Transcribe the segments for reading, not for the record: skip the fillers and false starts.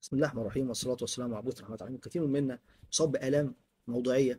بسم الله الرحمن الرحيم والصلاة والسلام على عبود رحمة العالمين. كثير منا يصاب بآلام موضعية،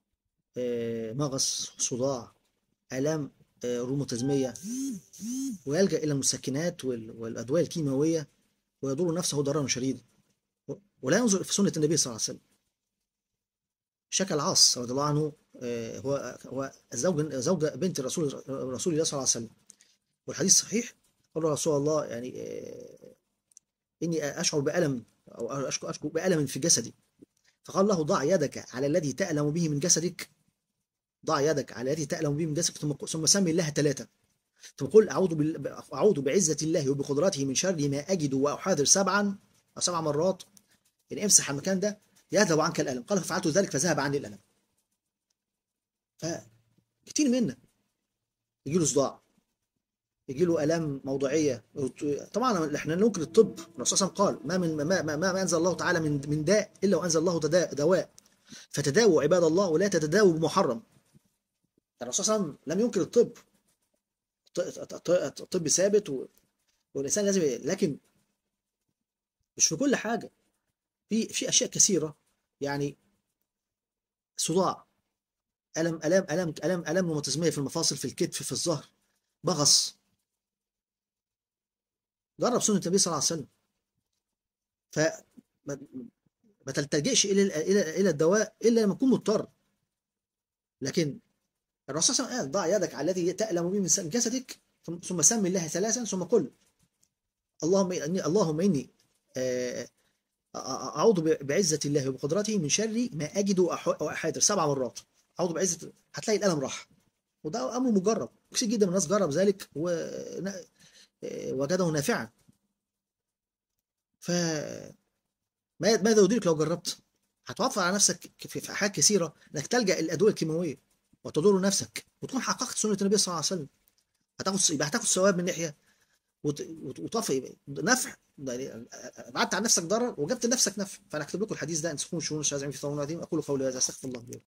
مغص، صداع، آلام روماتيزمية، ويلجأ إلى المسكنات والأدوية الكيماوية ويضر نفسه ضررا شديدا، ولا ينظر في سنة النبي صلى الله عليه وسلم. شكى العاص رضي الله عنه، هو زوج بنت رسول الله صلى الله عليه وسلم، والحديث صحيح. قال له رسول الله يعني إني أشعر بألم أو أشكو بألم في جسدي. فقال له ضع يدك على الذي تألم به من جسدك، ضع يدك على الذي تألم به من جسدك، ثم سمي الله ثلاثة، ثم قل أعوذ بعزة الله وبقدرته من شر ما أجد وأحاذر سبعا أو 7 مرات. يعني امسح المكان ده يذهب عنك الألم. قال ففعلت ذلك فذهب عني الألم. فكتير منا يجي له صداع، يجي له آلام موضعية. طبعا احنا ننكر الطب. الرسول صلى الله عليه وسلم قال ما أنزل الله تعالى من داء إلا وأنزل الله دواء، فتداووا عباد الله ولا تتداووا بمحرم. الرسول صلى الله عليه وسلم لم ينكر الطب. الطب ثابت والانسان لازم، لكن مش في كل حاجه. في اشياء كثيره، يعني صداع، الم روماتيزميه في المفاصل، في الكتف، في الظهر، بغص. جرب سنه النبي صلى الله عليه وسلم. فما ما تلتجئش الى الدواء الا لما تكون مضطر. لكن الرسول صلى الله عليه وسلم قال ضع يدك على الذي تألم به من جسدك، ثم سم الله ثلاثا، ثم قل اللهم اني آه، اعوذ بعزه الله وبقدرته من شر ما اجد واحاذر 7 مرات. اعوذ بعزه، هتلاقي الالم راح. وده امر مجرب، كثير جدا من الناس جرب ذلك ووجده نافعا. فماذا يدرك لو جربت؟ هتوفر على نفسك في حاجات كثيره انك تلجا الادويه الكيماويه وتضر نفسك، وتكون حققت سنه النبي صلى الله عليه وسلم. هتاخد ثواب من ناحيه، وطفي نفع، يعني بعدت عن نفسك ضرر وجبت لنفسك نفع. فانا اكتب لكم الحديث ده، ان تكونوا شؤون الشاذعين في طاعون عظيم. اقول قولي هذا استغفر الله لي.